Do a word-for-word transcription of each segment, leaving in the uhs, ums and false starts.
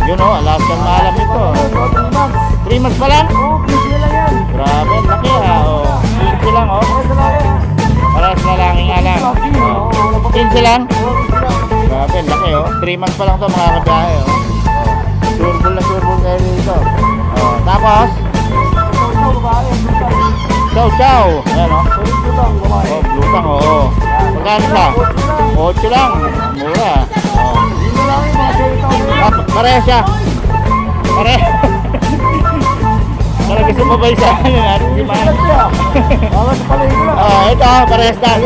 Yun o, Alaskan Malam ito. three months pa lang? Oo, busy lang yan. Grabe, laki ha. O, quince lang o. Parehas na lang nga lang. quince lang? Grabe, laki o. three months pa lang ito mga kabiyahe o. Surbol na surbol kayo dito. O, tapos? Chow chow. Ayan o. O, blutang o. Magkano siya? eight lang. Mura. O. Ah, pareha siya. Pareha. Para gusto mo ba isa? Di ba? Oh, ito, parehas na.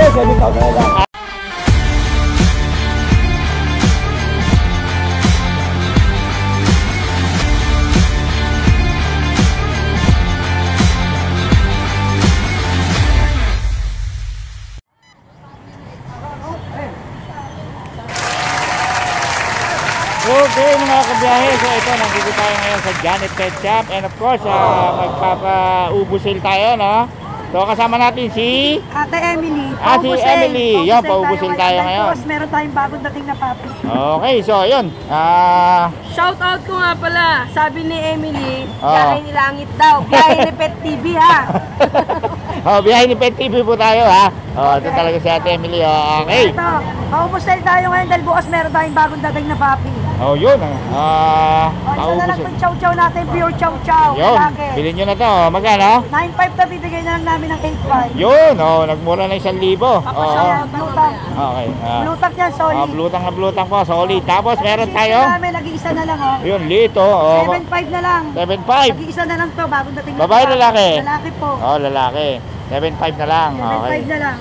Okay mga kabiyahe, so ito nandito tayo ngayon sa Janet Pet Shop and of course uh, magpapa-ubo sale tayo, no? So kasama natin si Ate Emily. Ah, si Emily. Yan, pa-ubo sale tayo ngayon. Tapos meron tayong bagong dating na puppy. Okay, so yun. Ah, Shout out ko nga pala. Sabi ni Emily, Oh. biyahe ni Langit daw. Biyahe ni Pet T V ha. oh, biyahe ni Pet T V po tayo ha. Oh, ito talaga si Ate Emily. Oh, okay. Ito, pa-ubo sale tayo ngayon dahil bukas meron tayong bagong dating na puppy. Oh, yun. Ah, O, isa na pa-ubo lang sale. itong chow-chow natin, pure chow-chow. Yun, Lalaki. bilhin nyo na to. Magkano? nine five na bibigay na lang namin ng eight five. Yun, oh, nagmura na isang libo. Tapos Oo. uh, blue tag. Okay. Ah, Blue tag yan, ah, solid. blutang na blutang po, solid. Tapos meron tayo. namin, nag-iisa na lang oh. Yun, lito. Oh, seven five na lang. seven five. Nag-iisa na lang to, bagong dating na Babae, puppy. lalaki? Lalaki po. Oh, lalaki. seven five na lang. seven Okay. five na lang.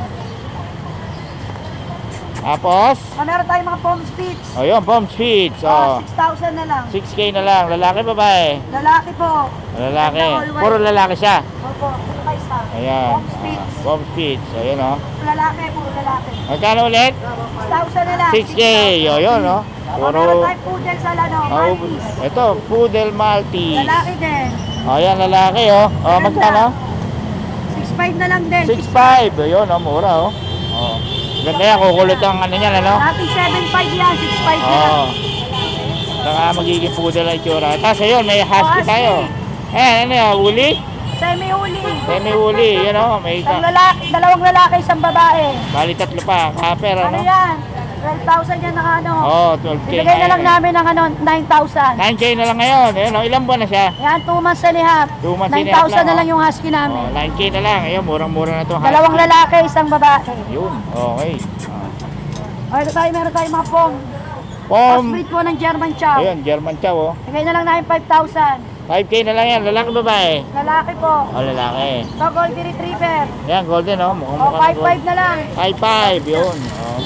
Tapos, Ah, meron tayong mga foam spits. oh yun, bomb speeds. Ah, Oh, six thousand na lang. six K na lang. Lalaki, babae? Lalaki po. Lalaki. All white. Puro lalaki siya. Opo, puro kayo sa. Ayan. Foam spits. Bomb speeds. Oh, yun, oh. Lalaki, puro lalaki. Magkano ulit? six thousand na lang. six K. Oh, yun, oh. Ah, meron Puro, tayong poodle sa ano, oh, Maltese. ito, Poodle Maltese. Lalaki din. Oh, yan, lalaki, oh. Oh, magkano? six five na lang din. six five. Oh, yun, oh, mura, oh. Oh. Ganda yan, kukulot ang ano niyan, ano? Dati seven five yan, six five na lang. Oo. Saka magiging poodle ang itsura. Tapos ayun, may husky Husky. tayo. Eh, ano yan, woolly? Semi-uli. Semi-woolly, yun o. May Isang isa. lalaki, dalawang lalaki, isang babae. Bali tatlo pa, kaper, Ano ano? yan? twelve thousand yan ng ano. Oo, twelve K. Ibigay na lang namin ng ano, nine thousand. nine K na lang ngayon. Ayun, oh, ilang buwan na siya? Yan, two months and a half. Two months and a nine half thousand lang, na lang oh. yung husky Oh, namin. nine K na lang. Ayun, murang-mura na ito. Dalawang lalaki, isang babae. Yun, okay. Ay, ito tayo, meron tayong mga pong. Pom. Crossbreed po ng German Chow. Ayun, German Chow, oh. Ibigay na lang namin five thousand. five K na lang yan. Lalaki babae? Lalaki po. Oh, lalaki. Ito, Golden Retriever. Yan, golden, oh. Mukhang O, mukhang five five na lang. five five, yun. Oh.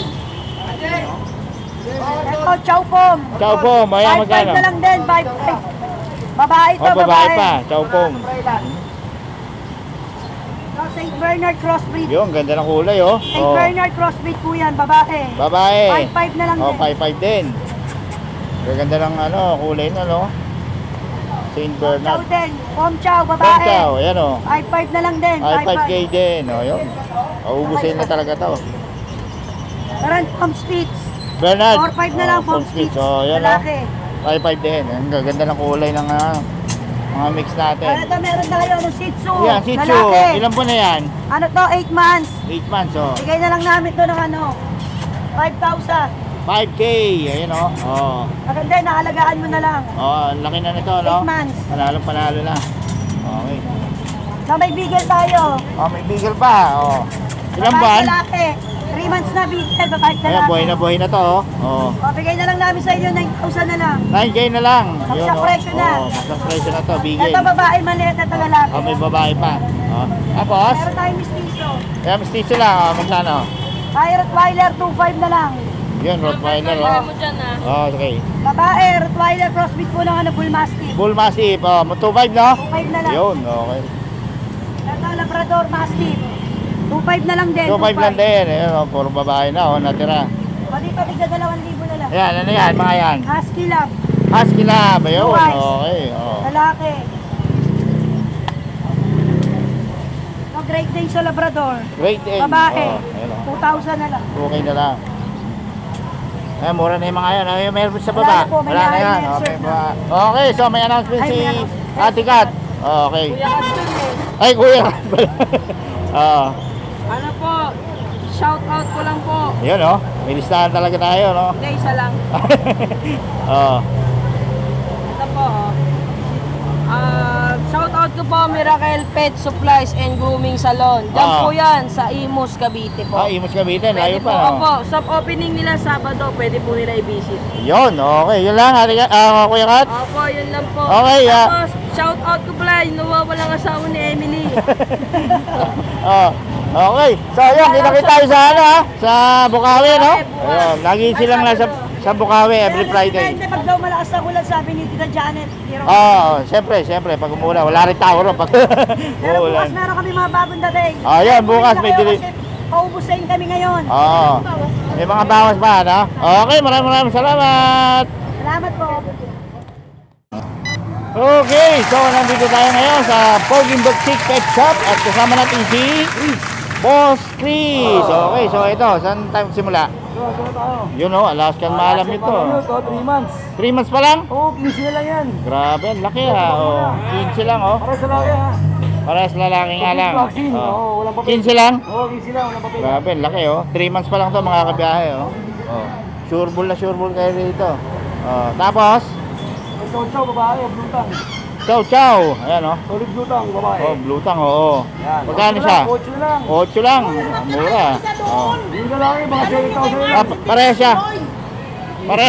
Ito, Chow Pom. Chow Pom, ayan, five five magkano? na lang din, five five. Babae ito, Oh, babae pa. Chow Pom. Ito, Saint Bernard Crossbreed. Yun, ganda ng kulay, oh. Saint Oh. Bernard Crossbreed po yan, babae. Babae. five five na lang Oh, din. five five din. Ganda ng ano, kulay na, no? Saint Chow Bernard. din, Pom Chow, Pom babae. Chow, ayan, oh. five five na lang din, Ay, five five K five. din, oh, yun. Mauubusin na talaga to. Meron Pom Spitz. Bernard. four five na lang, oh, Pom Pom Spitz. Spitz. Oh, yan, oh. Lalaki. five five din. Ang ganda ng kulay ng ah, mga mix natin. Ano ito, meron tayo, ano, Shih Tzu. Yan, Shih Tzu. Lalaki. Ilan po na yan? Ano to, eight months. eight months, oh. Bigay na lang namin to ng ano, five thousand. five K, ayun, oh. Oh. Maganda, naalagaan mo na lang. Oh, ang laki na nito, no? eight months. Panalo, panalo na. Okay. Na may bigel tayo. Oh, may bigel pa, oh. Ilang Babae, buwan? lalaki. three months na bigel, babae lalaki. Ayan, buhay na buhay na to, oh. Oh. O, bigay na lang namin sa inyo, nine thousand na lang. nine K na lang. Magsa oh. presyo na. Oh, magsa presyo na to, bigel. Ito babae, maliit na ito lalaki. Oh, may babae pa. Oh. Tapos, Meron tayong mistiso. kaya mistiso lang, oh. Magkano? Tayo Rottweiler, two five na lang. Yun, Rottweiler, Kaya oh. mo dyan ah. Oh, okay. Babae, Rottweiler, crossbreed po ng ano, Bull Mastiff. Bull Mastiff, oh. two five, no? two five na lang. Yun, okay. Ito, Labrador Mastiff. two five na lang din. two five lang din. Ayun, oh. Puro babae na, oh. Natira. O, dito, tigda dalawang libo na lang. Ayan, ano yan, mga yan? Husky Lab, Husky Lab, ayun. Blue eyes. Okay, oh. lalaki. Ito, Great Dane sa Labrador. Great Dane. Babae, Oh, ayun, oh. two thousand na lang. Okay na lang. Eh, mura na yung mga yan. Ay, meron sa Wala baba. na po, may Wala na yan. na-insert Okay, na. ba? Okay, so may announcement Ay, si may announcement. Ate Kat. Okay. Kuya Kaston eh. Ay, kuya Kat pala. Oo. Ano po, shout out ko lang po. Yun, oh. May listahan talaga tayo, no? Hindi, isa lang. Oo. Ito po, oh. Ah, shout out ko po, Miracle Pet Supplies and Grooming Salon. Diyan Ah. po yan, sa Imus, Cavite po. Ah, Imus Cavite. Layo Pwede po, pa, opo. no? Soft opening nila Sabado, pwede po nila i-visit. Yun, okay. Yun lang, Ate Kat. Ah, kuya Kat. Opo, yun lang po. Okay, ah. Tapos, shout out ko pala, yung nawawalang asawa ni Emily. Oh, okay. So, ayun, kita-kita tayo sa ano, ha? Sa Bukawi, no? Ayun, lagi silang nasa sa Bukawi every Friday. Hindi, pag daw malakas na ulan, sabi ni Tita Janet. Pero, Oo, oh, siyempre, siyempre, pag umulan, wala rin tao ron pag pero bukas umulan. meron kami mga bagong dating. Ah, yan, bukas may dili. dili- Paubusain kami ngayon. Oo. May mga bawas pa, no? Okay, maraming maraming salamat. Salamat po. Okay, so nandito tayo ngayon sa Poging Bagsik Pet Shop at kasama natin si Boss Chris. Okay, so ito, saan tayo simula? Yun o, Alaskan Malam ito. three months. three months pa lang? Oo, quince lang yan. Grabe, ang laki ha. Oh, quince lang oh. Para sa laki ha. Parehas lalaki nga lang. Vaccine, oo, Oh. walang papel. quince lang? Oo, quince lang, walang papel. Grabe, ang laki oh. three months pa lang to mga kabiyahe oh. Oh. Sure bull na sure bull kayo dito. Oh, tapos, Ang chow-chow, babae, blue tang. chow chow. Ayan oh. Solid blue tang, babae. Oh, blue tang oo. Yan. Magkano Ocho siya? lang, ocho lang. Ocho lang. Ah, mura. Oh. Yung lalaki, mga seven thousand Ah, lang. pa- pareha siya. Pare.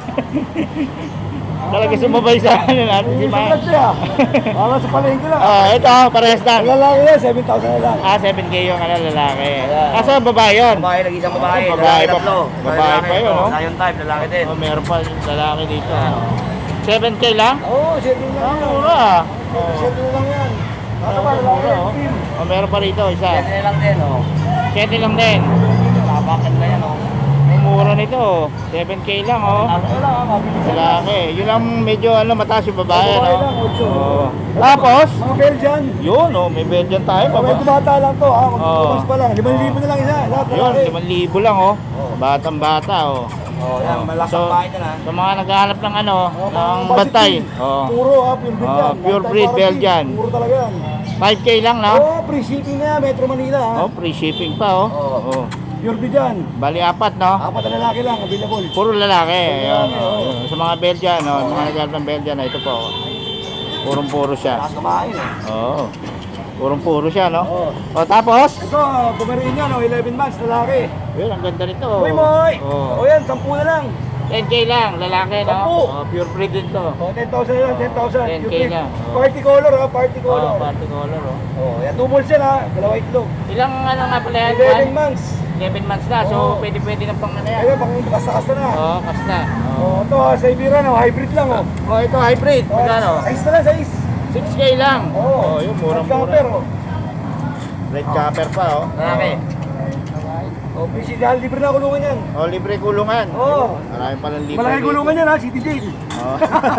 Talaga sumabay sa ano natin si Yung Ma. vlog siya. Para sa palengke lang. Oh, ito parehas lang. Ang lalaki yan, seven thousand na lang. Ah, seven K yung ano lalaki. Kaso babae yun. Babae, nag-isang babae. Oh, babae lalaki pa- tatlo. babae pa yun, oh. Lion type, lalaki din. Oh, meron pa yung lalaki dito. seven K lang? Oo, seven lang Ah, yan. mura. Oh. Seven lang yan. Ano ba, Ah, lalaki mura, yan, oh. team. Oh, meron pa rito isa. Yan lang din, oh. seven lang din. Tapakan na yan, oh. Ang mura nito. seven K lang oh. Ano lang, ha, mabilis yan. Lalaki. Yun lang medyo ano mataas yung babae, Babae no? lang, ocho. Oh. Tapos, Mga Belgian. yun oh, may Belgian tayo pa Oh, ba? medyo bata lang to ha, Oo. mag-two pa lang. limang libo na lang isa. Lahat Yun, lalaki. limang libo lang oh. Batang bata oh. Oh, yan, malakas So, ang pahay ka na. sa mga naghahanap ng ano, Oh, ng mga bantay. Basset Oh. Puro ha, pure breed Oh, yan. pure Lifetime breed warranty. Belgian. Puro talaga yan. five K lang no? Oo, free shipping na yan, Metro Manila ha. Oh, free shipping pa oh. Oh. Pure breed yan. Bali apat no? Apat na lalaki lang, available. Puro lalaki. Ayun, lalaki, oh. oh. Ayun. Sa mga Belgian, oh, sa mga naghahanap ng Belgian, ito po. Oh. Purong-puro siya. Lakas kumain eh. Oo. Oh. Purong-puro siya no? Oo. Oh, tapos, Ito, Pomeranian, oh, eleven months, lalaki. yun, ang ganda nito. Uy, moy! Oh. O yan, sampu na lang. ten K lang, lalaki no? Sampu. Oh, pure breed din to. O, ten thousand na lang, ten thousand. ten K Pure breed. na, oh. Party color ha, party color. Oh, party color oh. Oh, yan, two balls yan ha, dalawa itlog. Ilang ano nga pala yan? eleven Juan? months. eleven months na, so Oo. pwede-pwede na pang ano yan. Ayun, pang kasta-kasta na. Oo, kasta. Oo. Oh, ito ha, sa Ibiran, oh, hybrid lang oh. Oh, ito hybrid. Oh, Magkano? size na lang, size. six K lang. Oo. Oh, yun, Red murang-mura. copper, oh. Red copper pa, oh. Lalaki. Oh, busy dahil libre na kulungan yan. Oh, libre kulungan. Oo. Marami palang libre. Malaki dito. kulungan yan ha, City Jail. Oh.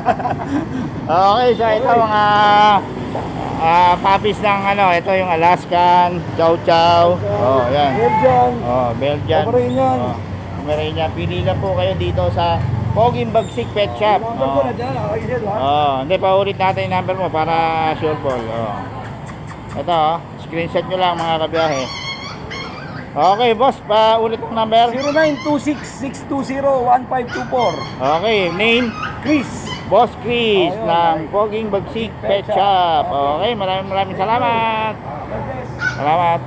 Okay, so ito mga ah puppies ng ano, ito yung Alaskan, Chow Chow. Oh, yan. Belgian. Oh, Belgian. Pomeranian. Oh, Pomeranian. Pili lang po kayo dito sa Poging Bagsik Pet Shop. Number ko Oh. na dyan, nakakaisip ha. Oh, hindi pa ulit natin yung number mo para sure ball. Oh. Ito, oh, screenshot nyo lang mga kabiyahe. Okay, boss, pa ulit ang number. zero nine two six, six two zero, one five two four. Okay, name Chris. Boss Chris Ayun, ng Poging Bagsik Pet Shop. Okay, maraming maraming salamat. Salamat.